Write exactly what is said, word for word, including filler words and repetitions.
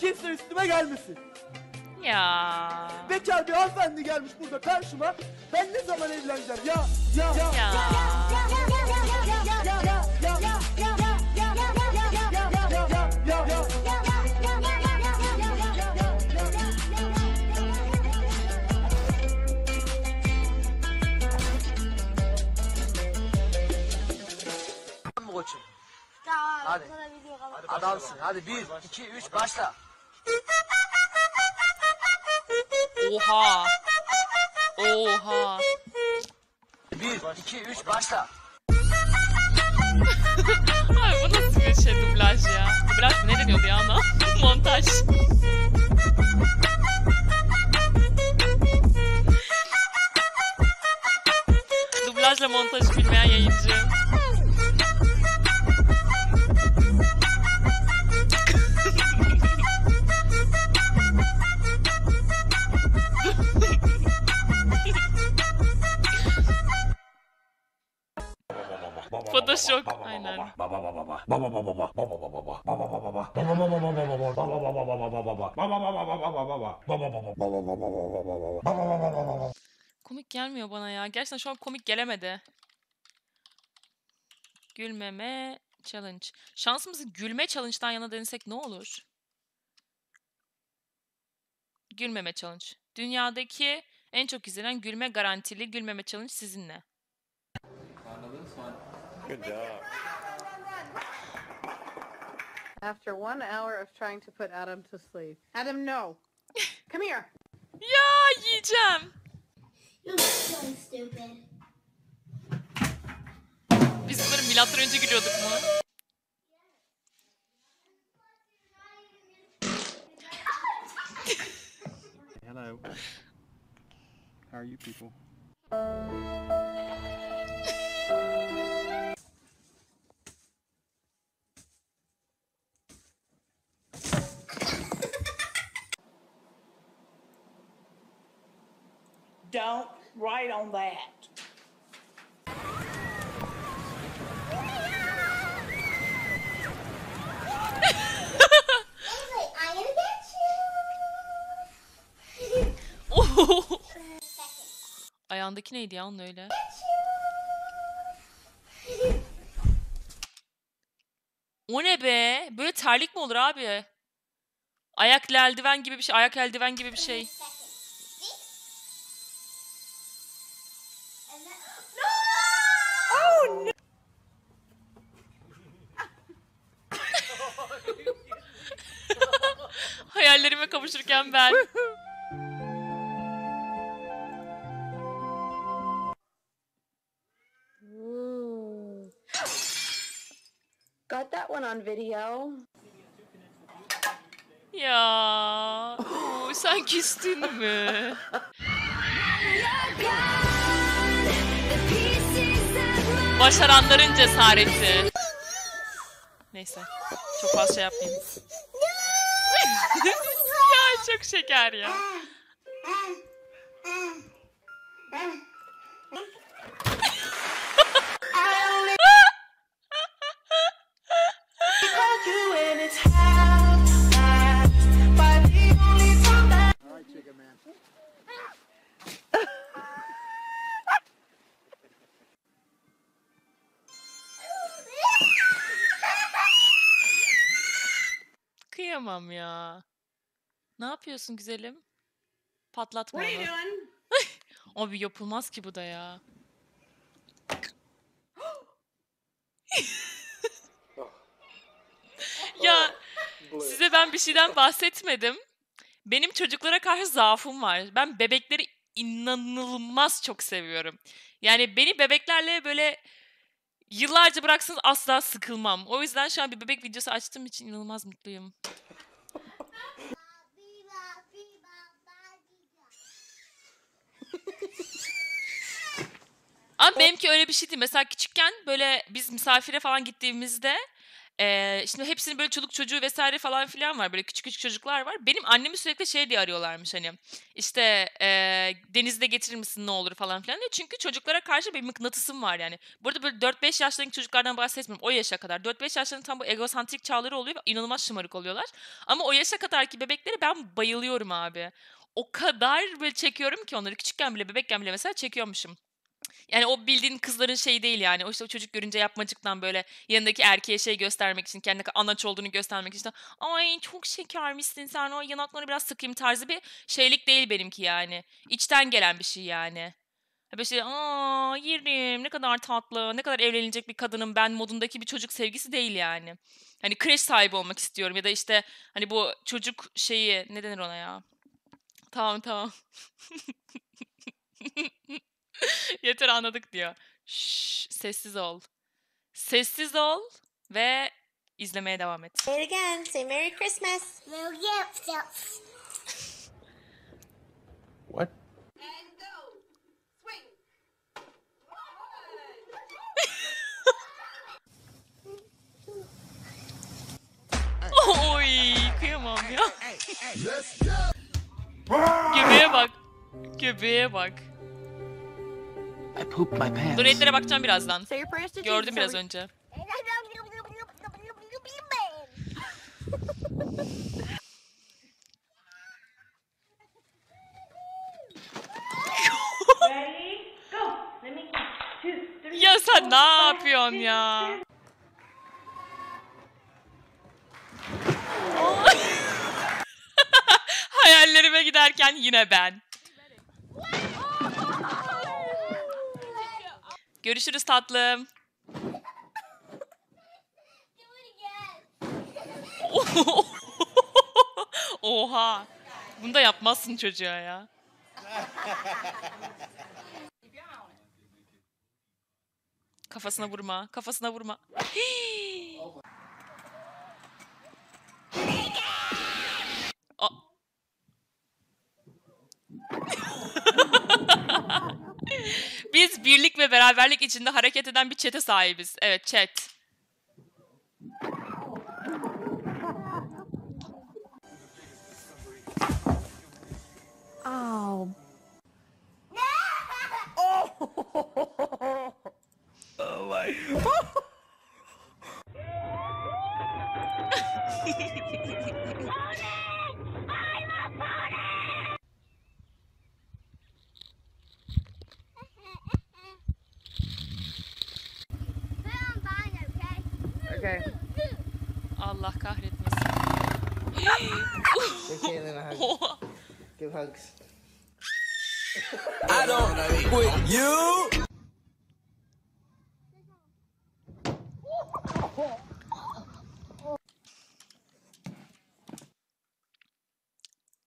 kimse üstüme gelmesin. Ya. Bekar bir hanımefendi gelmiş burada karşıma. Ben ne zaman evleneceğim ya? Ya. Ya. Ya. Koçum. Tamam. Hadi. Hadi. Adamsın. Hadi bir, iki, üç başla. Oha. Oha. Bir, iki, üç başla. Abi bu nasıl bir şey dublaj ya? Dublaj mı? Ne deniyordu ya ona? Montaj. Dublajla montajı bilmeyen yayıncı. Photoshop. Aynen. Komik gelmiyor bana ya. Gerçekten şu an komik gelemedi. Gülmeme challenge. Şansımızı gülme challenge'dan yana denesek ne olur? Gülmeme challenge. Dünyadaki en çok izlenen gülme garantili gülmeme challenge sizinle. Good job. After one hour of trying to put Adam to sleep. Adam, no. Come here. Ya yiyeceğim. You're so stupid. Biz bunları milattan önce gülüyorduk mu? Hello. How are you people? Don't write on that. I'm gonna get you. Oh! Ayağındaki neydi ya onun öyle? O ne be? Böyle terlik mi olur abi? Ayak eldiven gibi bir şey. Ayak eldiven gibi bir şey. Hayallerime kavuşurken ben. Ooh. Got that one on video. Ya, oo, sen küstün mü? Başaranların cesareti. Neyse, çok fazla şey yapmayayım. Ya çok şeker ya. Kıyamam ya. Ne yapıyorsun güzelim? Patlatma What are you onu. doing? Abi yapılmaz ki bu da ya. Ya size ben bir şeyden bahsetmedim. Benim çocuklara karşı zaafım var. Ben bebekleri inanılmaz çok seviyorum. Yani beni bebeklerle böyle yıllarca bıraksanız asla sıkılmam. O yüzden şu an bir bebek videosu açtığım için inanılmaz mutluyum. Ama benimki öyle bir şey değil. Mesela küçükken böyle biz misafire falan gittiğimizde Ee, şimdi hepsinin böyle çoluk çocuğu vesaire falan filan var. Böyle küçük küçük çocuklar var. Benim annemi sürekli şey diye arıyorlarmış hani. İşte e, denizde getirir misin ne olur falan filan diye. Çünkü çocuklara karşı bir mıknatısım var yani. Burada böyle dört beş yaşlarındaki çocuklardan bahsetmiyorum. O yaşa kadar. dört beş yaşlarında tam bu egosantrik çağları oluyor ve inanılmaz şımarık oluyorlar. Ama o yaşa kadarki bebekleri ben bayılıyorum abi. O kadar böyle çekiyorum ki onları. Küçükken bile, bebekken bile mesela çekiyormuşum. Yani o bildiğin kızların şeyi değil yani. O işte o çocuk görünce yapmacıktan böyle yanındaki erkeğe şey göstermek için, kendine anaç olduğunu göstermek için. Ay çok şekermişsin sen, o yanaklarını biraz sıkayım tarzı bir şeylik değil benimki yani. İçten gelen bir şey yani. Böyle şey, aa yerim ne kadar tatlı, ne kadar evlenilecek bir kadınım ben modundaki bir çocuk sevgisi değil yani. Hani kreş sahibi olmak istiyorum ya da işte hani bu çocuk şeyi ne denir ona ya? Tamam tamam. Yeter anladık diyor. Şşş, sessiz ol. Sessiz ol ve izlemeye devam et. Say it again. Say Merry Christmas. Little gifts. What? Oy kıyamam ya. Göbeğe bak. Göbeğe bak. I pooped my pants. Donetlere bakacağım birazdan. Say your prayers to Gördüm Jesus. biraz önce. Ready? Go. Let me count. Two, three, Ya sen four, ne five, yapıyorsun six, ya? seven. Hayallerime giderken yine ben. Görüşürüz tatlım. Oha. Bunu da yapmazsın çocuğa ya. Kafasına vurma. Kafasına vurma. A- Biz birlik ve beraberlik içinde hareket eden bir çete sahibiz. Evet, chat. Oh. Okay. Allah kahretmesin. Oha. Give hugs. I don't quit you.